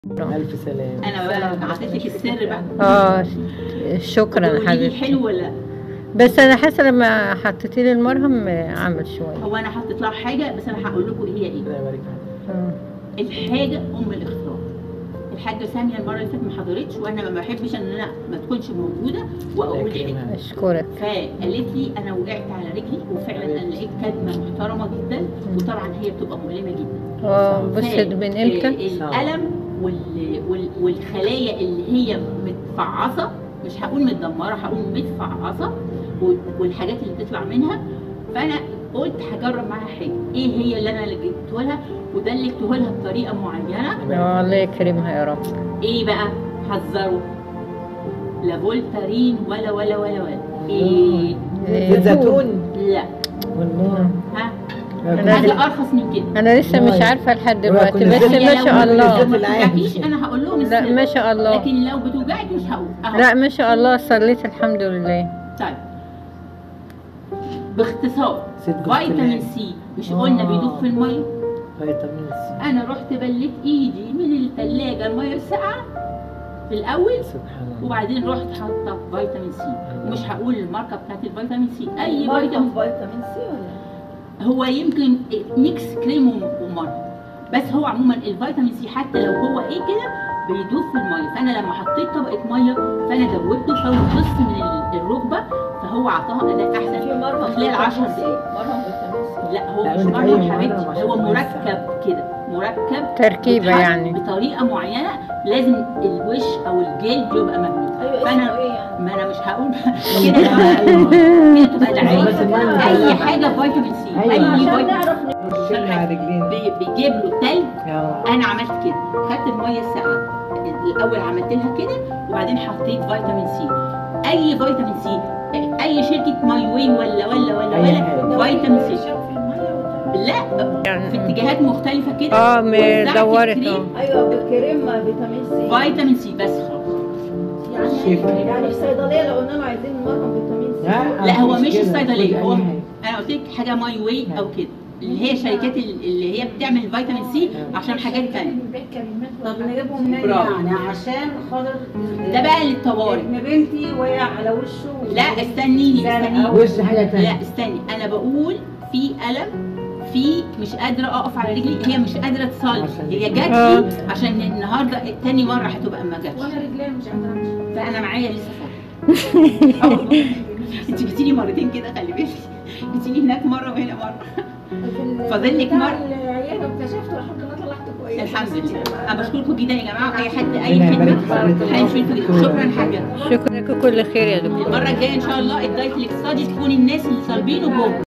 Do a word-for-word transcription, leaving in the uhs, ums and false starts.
ألف سلامة. أنا بقى عطيت لك السر بقى. اه شكرا حبيبتي. حلو ولا؟ بس انا حاسه لما حطيتي لي المرهم عمل شويه. هو انا حطيت لها حاجه بس انا هقول لكم هي ايه. الحاجه ام الاختراع. الحاجه ساميه المره اللي فاتت ما حضرتش، وانا ما بحبش ان انا ما تكونش موجوده واقول حاجه. اشكرك. فقالت لي انا وقعت على رجلي، وفعلا انا لقيت كدمه محترمه جدا، وطبعا هي بتبقى مؤلمه جدا. اه بصي من امتى؟ الالم وال... وال... والخلايا اللي هي متفعصه، مش هقول متدمره، هقول متفعصه، والحاجات اللي بتطلع منها. فانا قلت هجرب معاها حاجه. ايه هي اللي انا لجيته لها ودلكته لها بطريقه معينه. الله يكرمها يا رب. ايه بقى؟ حذروا، لا فولتارين ولا ولا ولا ولا ايه؟ زيت زيتون؟ لا. والله ها؟ حاجه ارخص من كده. انا لسه مش عارفه لحد دلوقتي، بس ما شاء الله. ما توجعكيش انا هقول لهم لا ما شاء الله. لكن لو بتوجعك مش هقول. لا ما شاء الله صليت الحمد لله. طيب باختصار، فيتامين سي مش قلنا بيدوب في الميه؟ فيتامين سي. انا رحت بليت ايدي من الثلاجه الميه الساقعه في الاول، سبحان الله، وبعدين رحت حاطه فيتامين سي. ومش هقول الماركه بتاعت الفيتامين سي، اي فيتامين فيتامين سي ولا هو يمكن ميكس كريم ومرهم، بس هو عموما الفيتامين سي حتى لو هو ايه كده بيدوب في الميه. فانا لما حطيت طبقه ميه فانا دوبته فنص من الركبه، فهو عطاها اداء احسن في مرهم خلال عشر دقائق. مرهم فيتامين سي؟ لا هو مش مرهم حبيبتي، هو مركب كده، مركب تركيبه يعني بطريقه معينه. لازم الوش او الجلد يبقى مبني. ايوه فانا ايه يعني؟ ما انا مش هقول كده كده تبقى دعايه. اي حاجه فيتامين سي، اي فيتامين بيجيب له تلج. انا عملت كده، خدت الميه الساقعه الاول عملت لها كده، وبعدين حطيت فيتامين سي. اي فيتامين سي، اي شركه ماي واي ولا ولا ولا ولا فيتامين سي. لا في اتجاهات مختلفه كده. اه مدورت. ايوه بالكريم فيتامين سي. فيتامين سي بس خلاص. يعني يعني في الصيدليه لو قلنا له عايزين مرهم فيتامين سي؟ لا هو مش الصيدليه، هو انا قلت لك حاجه ماي واي او كده، اللي هي شركات اللي هي بتعمل فيتامين سي عشان حاجات ثانيه. طب نجيبهم منين يعني عشان خاطر ده بقى للطوارئ؟ ابن بنتي وقع على وشه. لا استنيني استنيني وش حاجه ثانيه. لا استني، انا بقول في الم، في مش قادره اقف على رجلي، هي مش قادره تصلي، هي جات لي عشان النهارده تاني مره هتبقى ما جاتش، وانا رجلي مش قادره امشي، فانا معايا لسه فاضي. انت جيتيلي مرتين كده، خلي بالك، جيتيلي هناك مره وهنا مره. فاضل لك مره. العياده واكتشفت الحمد لله طلعت كويس. الحمد لله. انا بشكركم جدا يا جماعه، اي حد اي خدمه هنشوفكم جدا. شكرا حاجه. شكرا لكم كل خير يا دكتور. المره الجايه ان شاء الله الدايت الاقتصادي تكون الناس اللي طالبينه جوه.